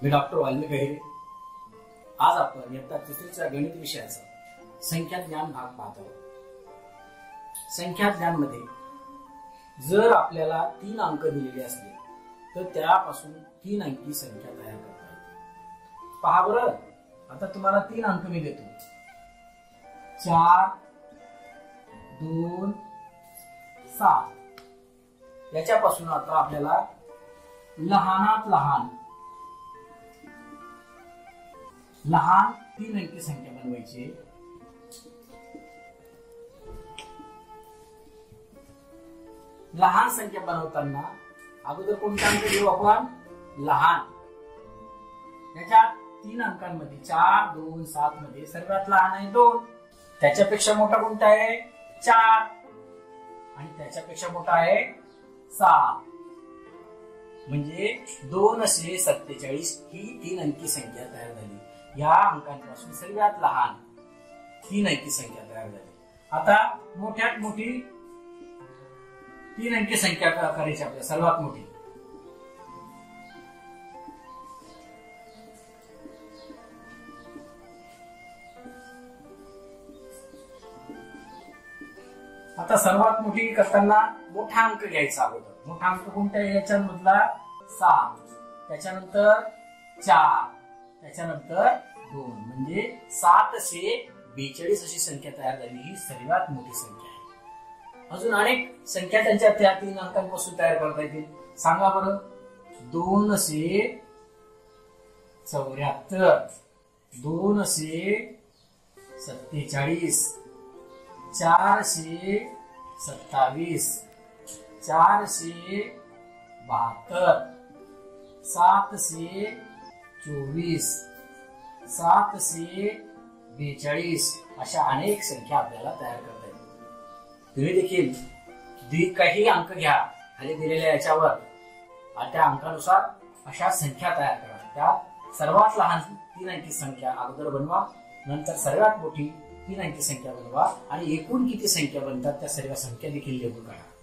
मी doctor Valmik गहिरे. आज आपण इयत्ता तिसरीच्या गणित विषयाचा संख्या ज्ञान भाग पाहत आहोत. संख्या ज्ञान मध्ये जर आपल्याला 3 अंक दिलेले असले तर त्यापासून 3 अंकी संख्या तयार करता येते. पहा बरं, आता तुम्हाला 3 अंक मी देतो. 4, 2, 7. याच्यापासून आता आपल्याला लहानात लहान 3 अंकी संख्या बनवायची. लहान संख्या बनवताना अगोदर कोणता अंक घेऊ आपण? लहान. याच्या 3 अंकांमध्ये 4, 2, 7 मध्ये सर्वात लहान आहे 2. त्याच्यापेक्षा मोठा कोणता आहे? 4. आणि त्याच्यापेक्षा मोठा आहे 7. म्हणजे 247 ही 3 अंकी संख्या तयार झाली. या अंकांपासून सर्वात लहान 3 अंकी संख्या तयार झाली. आता मोठ्यात मोठी 3 अंकी संख्या करायची आपल्याला. सर्वात मोठी आता सर्वात मोठी करताना मोठा अंक घ्यायचा अगोदर. मोठा अंक कोणता आहे? याच्यामधला 7, त्याच्यानंतर 4, त्याच्यानंतर 2, म्हणजे 742 अशी संख्या तयार झाली. ही सर्वात मोठी संख्या आहे. अजून अनेक संख्या त्यांच्या त्या 3 अंकांपासून तयार करता येतील. सांगा बरं. 274, 247, 427, 472, 724, 742 अशा अनेक संख्या आपल्याला तयार करता येतील. तुम्ही देखील काही अंक घ्या खाली दिलेल्या याच्यावर, त्या अंकानुसार अशा संख्या तयार करा. त्यात सर्वात लहान 3 अंकी संख्या अगोदर बनवा, नंतर सर्वात मोठी 3 अंकी संख्या बनवा आणि एकूण किती संख्या बनतात त्या सर्व संख्या देखील लिहून काढा.